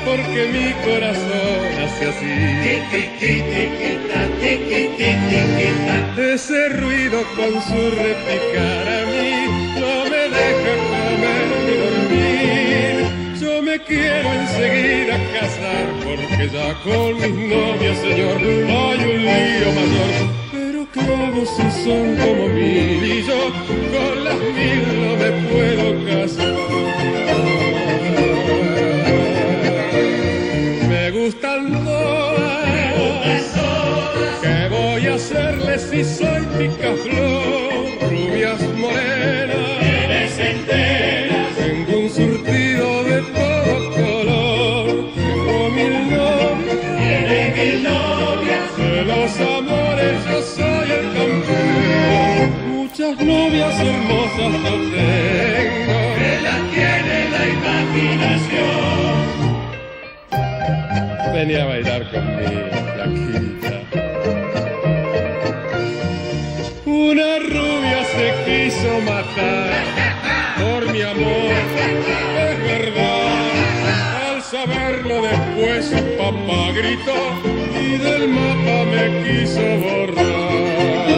porque mi corazón hace así. Ese ruido con su repicar a mí no me deja comer ni dormir. Yo me quiero enseguida casar porque ya con mis novias, señor, hay un lío mayor. Pero ¿qué hago si son como mil y yo con las mil no me puedo casar? Me gustan todas, ¿qué voy a hacerles si soy picaflor? Rubias morenas, eres enteras, tengo un surtido de todo color. Tengo mil novias, tiene mil novias, de los amores yo soy el campeón. Muchas novias hermosas no tengo, que las tiene la imaginación. Venía a bailar conmigo, flaquita. Una rubia se quiso matar por mi amor, es verdad. Al saberlo después su papá gritó y del mapa me quiso borrar.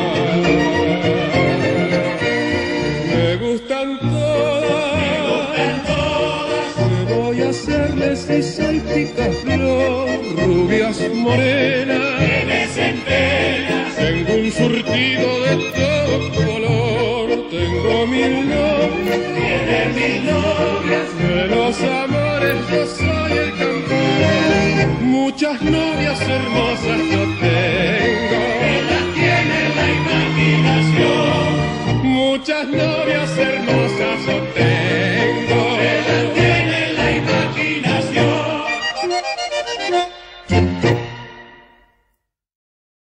Me gustan todas, ¿qué voy a hacerles si soy picaflor? Rubias morenas, tienes enteras, tengo un surtido de todo color. Tengo mil novias, tiene mil novias, de los amores yo soy el campeón. Muchas novias hermosas yo tengo, que las tiene la imaginación.